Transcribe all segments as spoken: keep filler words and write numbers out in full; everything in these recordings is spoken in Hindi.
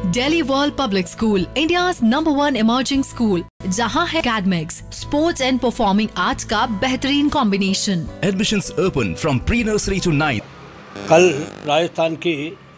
Delhi world public school, India's number one emerging school, जहां है academics, sports and performing arts का बेहतरीन combination. Admissions open from pre-nursery to ninth. कल राजस्थान की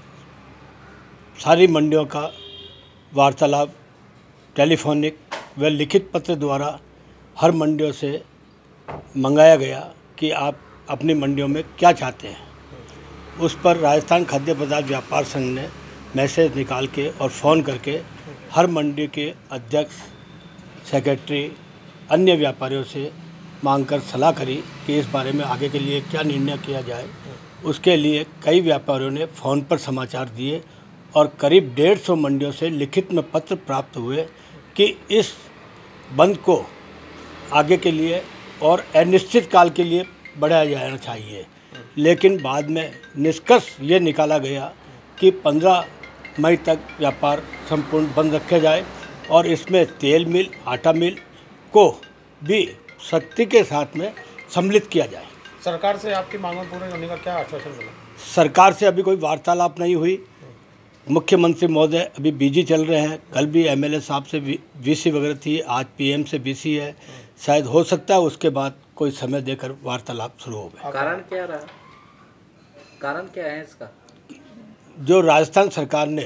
सारी मंडियों का वार्तालाप टेलीफोनिक व लिखित पत्र द्वारा हर मंडियों से मंगाया गया कि आप अपनी मंडियों में क्या चाहते हैं। उस पर राजस्थान खाद्य पदार्थ व्यापार संघ ने मैसेज निकाल के और फ़ोन करके हर मंडी के अध्यक्ष, सेक्रेटरी, अन्य व्यापारियों से मांग कर सलाह करी कि इस बारे में आगे के लिए क्या निर्णय किया जाए। उसके लिए कई व्यापारियों ने फ़ोन पर समाचार दिए और करीब डेढ़ सौ मंडियों से लिखित में पत्र प्राप्त हुए कि इस बंद को आगे के लिए और अनिश्चित काल के लिए बढ़ाया जाना चाहिए। लेकिन बाद में निष्कर्ष ये निकाला गया कि पंद्रह मई तक व्यापार संपूर्ण बंद रखा जाए और इसमें तेल मिल, आटा मिल को भी सख्ती के साथ में सम्मिलित किया जाए। सरकार से आपकी मांगों पूरे होने का क्या आश्वासन मिला? सरकार से अभी कोई वार्तालाप नहीं हुई। मुख्यमंत्री महोदय अभी बिजी चल रहे हैं। कल भी एमएलए साहब से वीसी वगैरह थी, आज पीएम से वीसी है। शायद हो सकता है उसके बाद कोई समय देकर वार्तालाप शुरू हो गया। कारण क्या रहा? कारण क्या है इसका? जो राजस्थान सरकार ने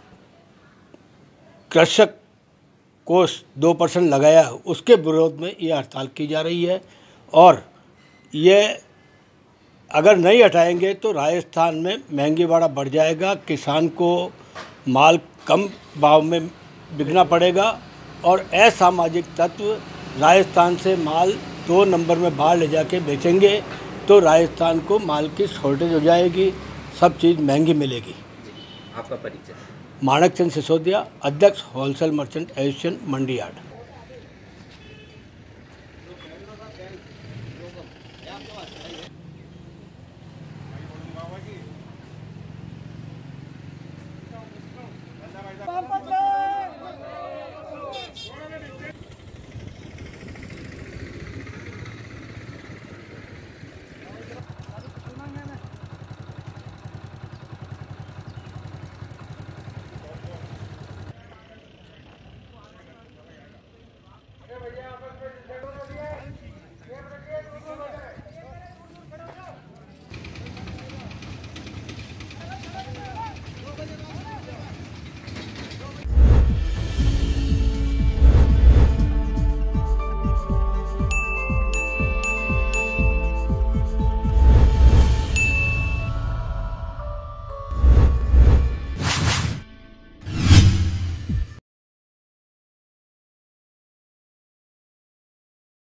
कृषक कोष दो परसेंट लगाया, उसके विरोध में ये हड़ताल की जा रही है और ये अगर नहीं हटाएंगे तो राजस्थान में महंगीवाड़ा बढ़ जाएगा, किसान को माल कम भाव में बिकना पड़ेगा और असामाजिक तत्व राजस्थान से माल दो नंबर में बाहर ले जाके बेचेंगे तो राजस्थान को माल की शॉर्टेज हो जाएगी, सब चीज़ महंगी मिलेगी। आपका परिचय? माणक चंद सिसोदिया, अध्यक्ष wholesale merchant association mandi yard.